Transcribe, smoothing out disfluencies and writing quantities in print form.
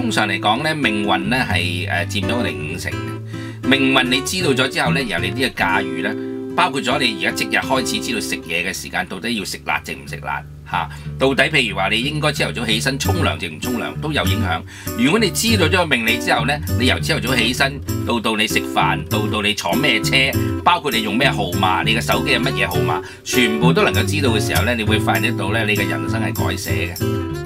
通常嚟講咧，命運咧係佔咗我哋50%嘅。命運你知道咗之後咧，由你呢個駕馭咧，包括咗你而家即日開始知道食嘢嘅時間，到底要食辣定唔食辣嚇？到底譬如話你應該朝頭早起身沖涼定唔沖涼都有影響。如果你知道咗個命理之後咧，你由朝頭早起身到你食飯，到你坐咩車，包括你用咩號碼，你嘅手機係乜嘢號碼，全部都能夠知道嘅時候咧，你會發現得到咧，你嘅人生係改寫嘅。